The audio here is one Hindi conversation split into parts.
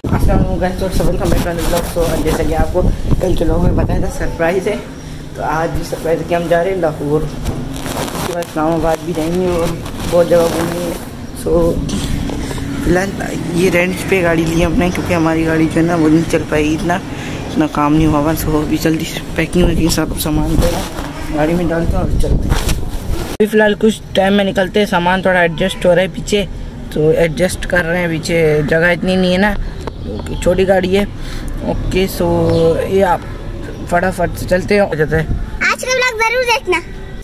अस्सलाम गाइस, तो वेलकम बैक टू ब्लॉग। तो जैसा कि आपको कल के लोगों में बताया था सरप्राइज़ है, तो आज भी सरप्राइज़ कि हम जा रहे हैं लाहौर, उसके बाद इस्लामाबाद भी जाएंगे और बहुत जगह घूमेंगे। सो फिलहाल ये रेंट पे गाड़ी ली हमने, क्योंकि हमारी गाड़ी जो है ना वो नहीं चल पाएगी, इतना काम नहीं हुआ। सो अभी जल्दी पैकिंग वैकिंग सब सामान गाड़ी में डालते हैं और चलते हैं। अभी फ़िलहाल कुछ टाइम में निकलते हैं, सामान थोड़ा एडजस्ट हो रहा है पीछे, तो एडजस्ट कर रहे हैं। पीछे जगह इतनी नहीं है ना, छोटी गाड़ी है। ओके, सो ये आप फटाफट से चलते हैं। आज का व्लॉग जरूर देखना।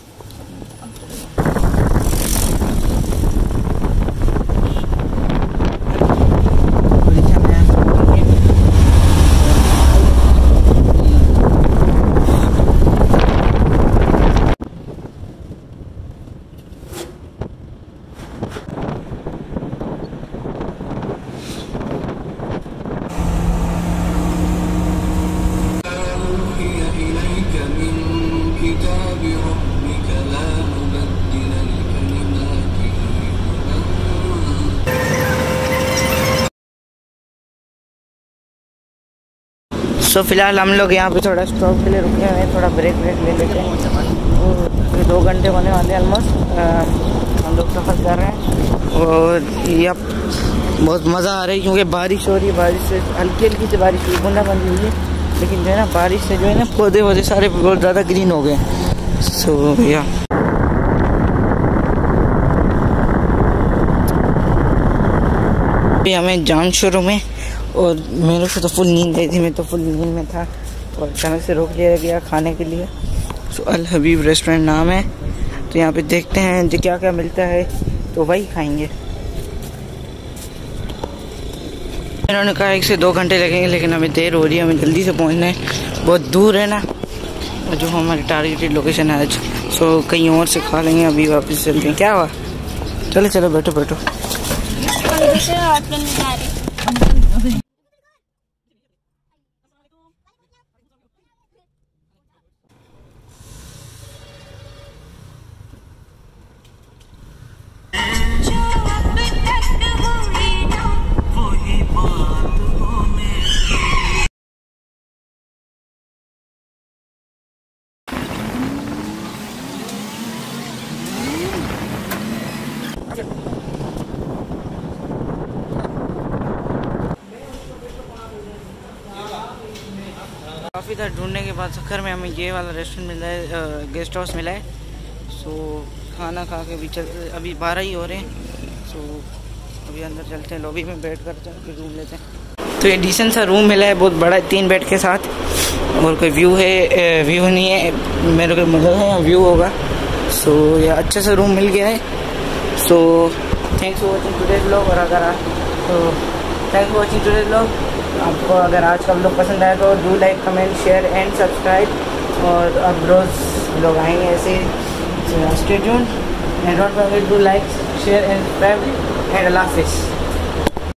सो फिलहाल हम लोग यहाँ पे थोड़ा स्टॉप के लिए रुके हुए हैं, थोड़ा ब्रेक ले लेते हैं। और 2 घंटे होने वाले हैं ऑलमोस्ट, हम लोग सफ़र कर रहे हैं। और ये बहुत मज़ा आ रहा है, क्योंकि बारिश हो रही है। बारिश से हल्की सी बारिश हुई, बूंदाबांदी हुई है, लेकिन जो है ना बारिश से जो है ना पौधे वौधे सारे बहुत ज़्यादा ग्रीन हो गए। सो या हमें जान शुरू में, और मेरे को तो फुल नींद आई थी, मैं तो फुल नींद में था, और अचानक से रोक लिया गया खाने के लिए। सो अल हबीब रेस्टोरेंट नाम है, तो यहाँ पे देखते हैं जो क्या क्या मिलता है, तो वही खाएंगे। इन्होंने कहा 1 से 2 घंटे लगेंगे, लेकिन हमें देर हो रही है, हमें जल्दी से पहुँचना है, बहुत दूर है ना जो हमारी टारगेटेड लोकेशन है आज। सो कहीं और से खा लेंगे, अभी वापस चलते हैं। क्या हुआ? चलो चलो बैठो बैठो। काफ़ी देर ढूंढने के बाद आखिर में हमें ये वाला रेस्टोरेंट मिला है, गेस्ट हाउस मिला है। सो खाना खा के भी चलते, अभी 12 ही हो रहे हैं। सो अभी अंदर चलते हैं, लॉबी में बैठ कर फिर रूम लेते हैं। तो ये डिसेंट सा रूम मिला है, बहुत बड़ा, 3 बेड के साथ, और कोई व्यू है, व्यू नहीं है मेरे को मतलब है, व्यू होगा। सो ये अच्छा सा रूम मिल गया है। So thanks for watching today vlog. और अगर thanks for watching today vlog. आपको अगर आज का व्लॉग पसंद आया तो do like, comment, share and subscribe. और अब रोज़ लोग आएंगे ऐसे, stay tuned and don't forget to like, share and subscribe and अल्लाह हाफिज़।